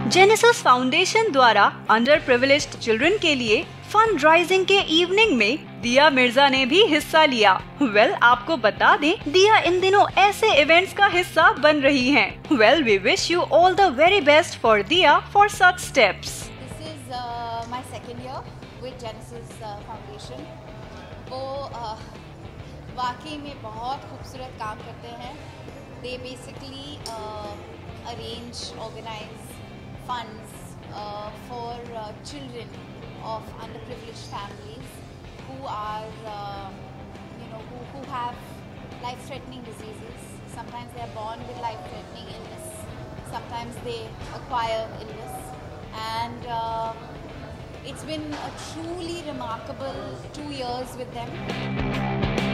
Genesis Foundation द्वारा underprivileged children के लिए फंड राइजिंग के इवनिंग में दिया मिर्जा ने भी हिस्सा लिया। आपको बता दें, दिया इन दिनों ऐसे इवेंट्स का हिस्सा बन रही हैं। We wish you all the very best for Diya for such steps. This is my second year with Genesis Foundation. वो वाकई में बहुत खूबसूरत काम करते हैं। They basically arrange, organise funds for children of underprivileged families who are, who have life-threatening diseases. Sometimes they are born with life-threatening illness. Sometimes they acquire illness, and it's been a truly remarkable 2 years with them.